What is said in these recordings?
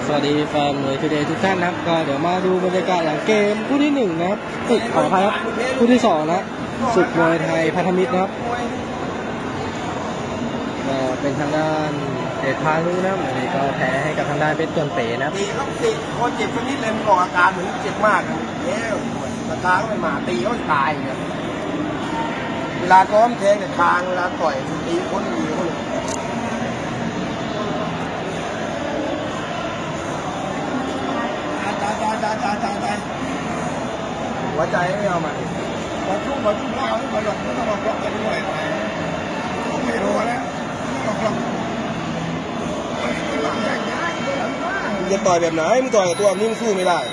สวัสดีแฟนมวยทูเดย์ทุกท่านนะครับก็เดี๋ยวมาดูบรรยากาศหลังเกมคู่ที่1นะครับขออภัยครับคู่ที่2นะศึกมวยไทยพันธมิตรนะครับก็เป็นทางด้านเดชพานุนะครับวันนี้ก็แพ้ให้กับทางด้านเพชรตวนเป๋นะครับตีเขาติดคนเจ็บคนนี้เลยออกอาการเหมือนเจ็บมากเนี่ยอาการก็ไม่มาตีเขาตายเนี่ยเวลาก้อมแทงแต่คางเวลาต่อยตีคนดีคนตายหัวใจไม่เอามาพอช่วงข้าวนี่พอหลอกไม่ต้องมาบล็อกกันด้วยไม่รู้แล้วมึงจะต่อยแบบไหนมึงต่อยกับตัวมึงสู้ไม่ได้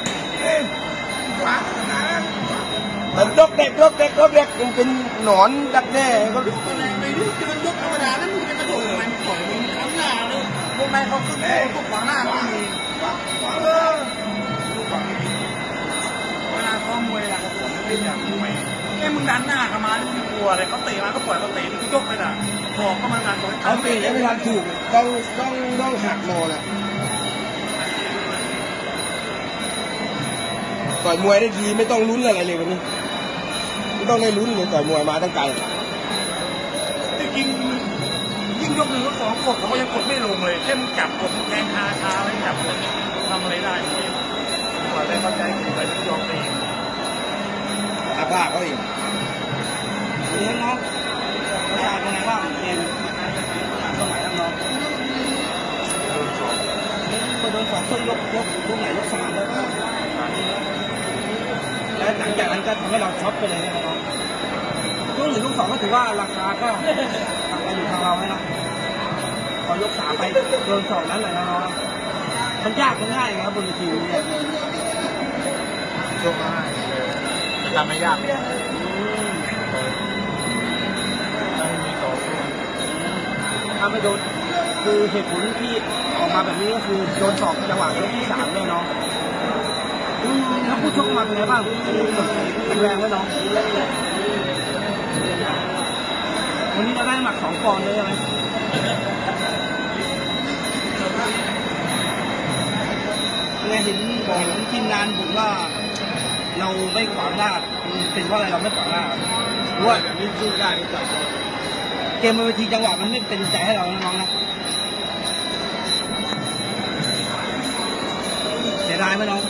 แต่ดกเด็กมึงเป็นหนอนดักแน่ก็ไม่รู้จะมันยกธรรมดาแล้วมึงจะกระโดดทำไมมึงต่อยมึงข้างหน้าเลยพวกนายเขาขึ้นพวกขวางหน้าไม่มีเวลาซ้อมมวยล่ะกระโดดเล่นอย่างมวยมึงดันหน้าเข้ามาไม่กลัวอะไรเขาเตะมาก็ปล่อยเขาเตะมึงยกไปน่ะบอกก็มางานเขาเตะไม่ทันถูกต้องหักโมแหละต่อยมวยได้ดีไม่ต้องลุ้นอะไรเลยวันนี้ไม่ต้องได้ลุ้นเลยต่อยมวยมาตั้งไกลยิ่งยก1 ยก 2กดเขายังกดไม่ลงเลยแค่มึงจับกดแทงคาไว้จับกดทำอะไรได้ตัวได้เข้าใจไปยอมเองอาภาเขาอีกเลี้ยงน้องประชาเป็นไงบ้างเกมตรงไหนน้องโดน2 ช่วงยกไหนยก3แล้วหลังจากนั้นก็ทำให้เราช็อตไปเลยนะครับยก1 ยก 2ก็ถือว่าราคาก็ทำไปอยู่ทางเราให้นะพอยก3ไปโดน2นั้นเลยนะน้องมันยากมันง่ายนะครับบนเวทีนี้ยกง่ายทำไม่ยากถ้าไม่โดนคือเหตุผลที่ออกมาแบบนี้ก็คือโดนสอบจังหวะยกที่3ด้วยน้องถ้าผู้ชกมาเป็นไงบ้างแข็งแรงไหมน้องวันนี้เราได้หมัด2 ปอนด์เลยใช่ไหมเห็นบอกทีมงานผมว่าเราไม่ขวางหน้าเป็นเพราะอะไรเราไม่ขวางหน้าเพราะว่าแบบนี้สู้ได้ไม่จับเกมบนเวทีจังหวะมันไม่เป็นใจให้เราน้องนะเสียดายไหมน้อง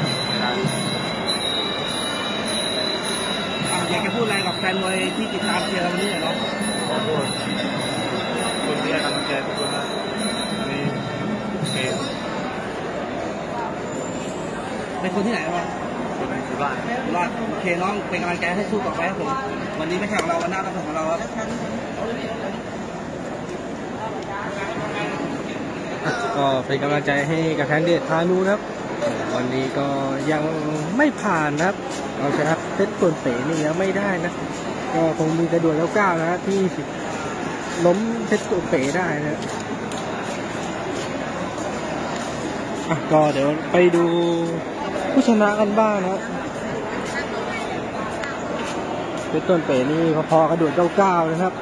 อยากจะพูดอะไรกับแฟนมวยที่ติดตามเชียร์เราวันนี้หน่อยเนาะขอโทษคนที่ให้กำลังใจทุกคนนะนี่เกมเป็นคนที่ไหนวะคนในสุราษฎร์โอเคน้องเป็นกำลังใจให้สู้ต่อไปครับผมวันนี้ไม่ใช่ของเราวันหน้าต้องเป็นของเราครับก็เป็นกำลังใจให้กับทางเดชพานุนะครับวันนี้ก็ยังไม่ผ่านนะครับเอาชนะเพชรตวนเป๋นี่ยังไม่ได้นะก็คงมีกระโดดแล้ว9นะที่ล้มเพชรตวนเป๋ได้นะก็เดี๋ยวไปดูผู้ชนะกันบ้างนะเพชรตวนเป๋นี่พอๆกระโดด9นะครับ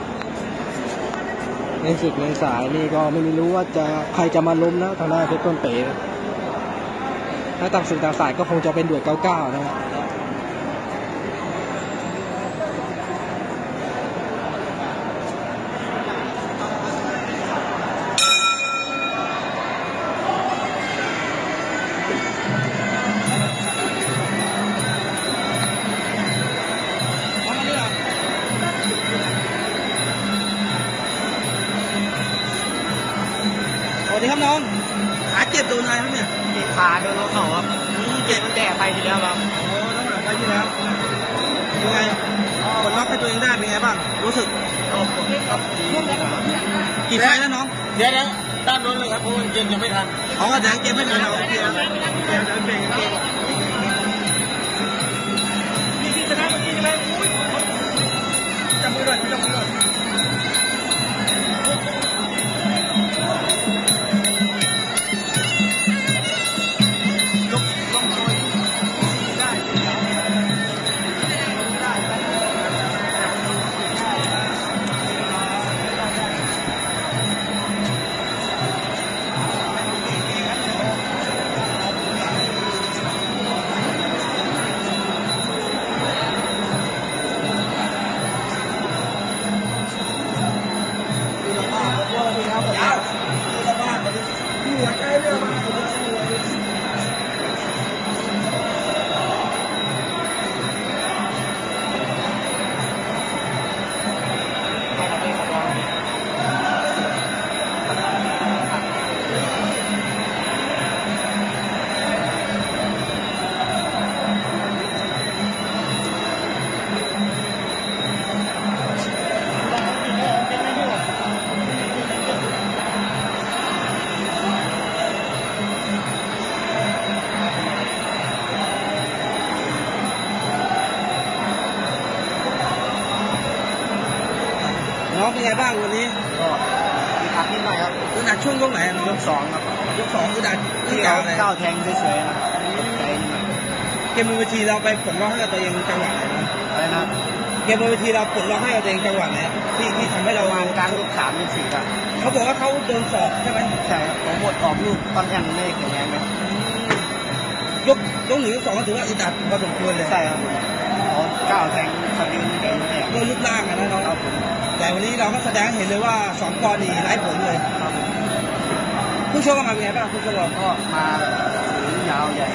ในศึกในสายนี่ก็ไม่รู้ว่าใครจะมาล้มนะทางด้านเพชรตวนเป๋ถ้าต่างศึกต่างสายก็คงจะเป็นเดือด99นะครับสวัสดีครับน้องขาเจ็บโดนอะไรครับเนี่ยขาโดนเข่าครับเจ็บมันแดดไปทีแล้วครับโอ้ต้องหลังไปทีแล้วยังไงกดล็อกให้ตัวเองได้เป็นไงบ้างรู้สึกกี่ไฟแล้วน้องเดี๋ยวด้านโน้นเลยครับเพราะว่าเกมยังไม่ทันเขาก็แดงเกมไม่ทันเอาเกมมีที่ชนะเมื่อกี้ใช่ไหมจับมือด้วยบ้างวันนี้ก็มีพักนิดหน่อยครับอึดอัดช่วงยกไหนยก2ครับยก2อึดอัดที่ก้าวแทงเฉยๆนะเกมบนเวทีเราไปผลล็อกให้กับตัวเองจังหวะไหนอะไรนะเกมบนเวทีเราผลล็อกให้กับตัวเองจังหวะไหนที่ทำให้เราวางกลางยก3ยก4ครับเขาบอกว่าเขาโดนสอบใช่ไหมใช่ผมหมดออกลูกตอนยังไม่แข็งแรงไหมยก1ยก2ก็ถือว่าอึดอัดพอสมควรเลยใช่ครับก้าวแทงสติไม่แข็งแรงด้วยรูปร่างนะน้องแต่วันนี้เราก็แสดงเห็นเลยว่า2 ปอนด์นี่ไร้ผลเลยผู้ชมมาเป็นไงบ้างผู้ชมก็มาถือยาวใหญ่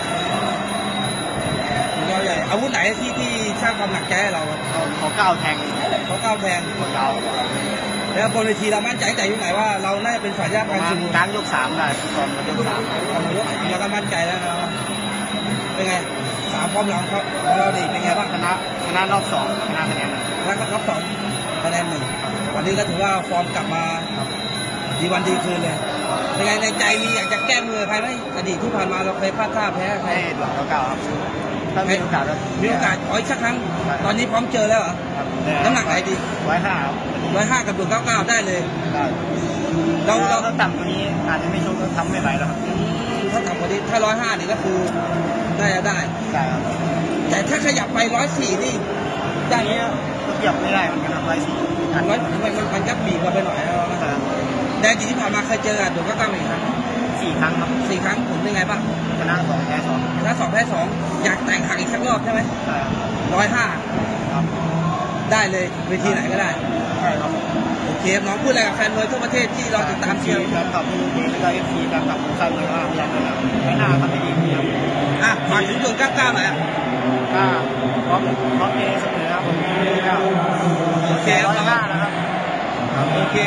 ยาวใหญ่อาวุธไหนที่สร้างความหนักใจให้เราเขาก้าวแทงยาวแล้วบนเวทีเรามั่นใจแต่ยังไงว่าเราน่าจะเป็นฝ่ายยากการชิงกลางยก3ได้ตอนยก3 เราก็มั่นใจแล้วนะเป็นไง3 พร้อมหลังครับเราดีเป็นไงบ้างชนะรอบ2ชนะคะแนนแล้วก็รอบ2คะแนน1วันนี้ก็ถือว่าฟอร์มกลับมาดีวันดีคืนเลยเป็นไงในใจมีอยากจะแก้มือใครไหมอดีตที่ผ่านมาเราเคยพลาดท่าแพ้ใครหลังเก่าครับถ้ามีโอกาสขออีกสักครั้งตอนนี้พร้อมเจอแล้วเหรอน้ำหนักไหนดี 105 กับ199ได้เลยเราต้องต่ำกว่านี้อาจจะไม่ชกทำไม่ไหวแล้วครับถ้าต่ำกว่านี้ถ้า105นี่ก็คือได้ครับแต่ถ้าขยับไป104นี่อย่างนี้ขยับไม่ได้มันก็ทำ 104มันก็บีบเราไปหน่อยแล้วนะในอดีตที่ผ่านมาเคยเจอกัน199อีกครั้ง 4 ครั้งครับ 4 ครั้งผลเป็นไงบ้างชนะ2แพ้2 ชนะ2แพ้2อยากแต่งหักอีกสักรอบใช่ไหมใช่ 105ครับได้เลยเวทีไหนก็ได้ใช่ครับโอเคน้องพูดอะไรกับแฟนมวยทั่วประเทศที่เราติดตามเชียร์แฟนคลับที่นี่แล้วก็FCแฟนคลับของค่ายมวยว่าพยายามจะไม่น่าทำให้ดีครับฝากถึง199หน่อยพร้อมเอเสมอครับผมโอเค 105นะครับโอเค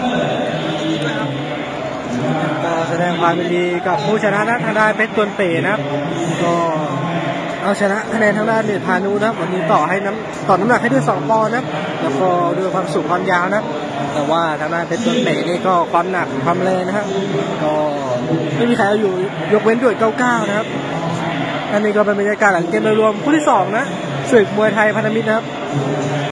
ก็แสดงความยินดีกับผู้ชนะทางด้านเพชรตวนเป๋นะครับก็เอาชนะคะแนนทางด้านเดชพานุนะวันนี้ต่อน้ำหนักให้ด้วย2 ปอนด์นะแล้วก็ด้วยความสูงความยาวนะแต่ว่าทางด้านเพชรตวนเป๋นี่ก็ความหนักความแรงนะครับก็ไม่มีใครเอาอยู่ยกเว้นด้วย99นะครับอันนี้ก็เป็นบรรยากาศหลังเกมโดยรวมคู่ที่2นะศึกมวยไทยพันธมิตรนะครับ